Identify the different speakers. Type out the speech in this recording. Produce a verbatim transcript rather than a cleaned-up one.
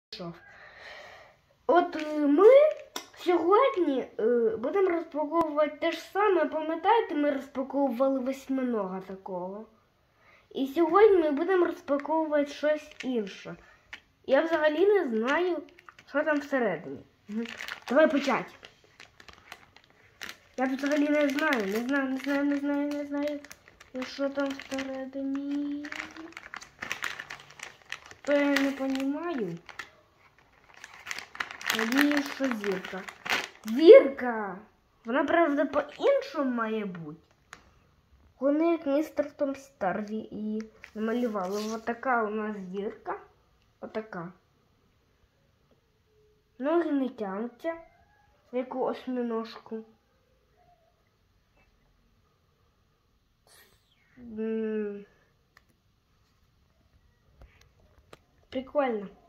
Speaker 1: От ми сьогодні будемо розпаковувати те ж саме. Пам'ятаєте, ми розпаковували восьминога такого. І сьогодні ми будемо розпаковувати щось інше. Я взагалі не знаю, що там всередині. Давай почати. Я взагалі не знаю, не знаю, не знаю, не знаю, не знаю, що там всередині. То я не розумію. Надіюсь, що зірка. Зірка! Вона, правда, по-іншому має бути. Вони як містер Том Старзі і намалювали. Ось така у нас зірка. Отака. Ноги не тягнуться, як у осьминожку. Прикольно.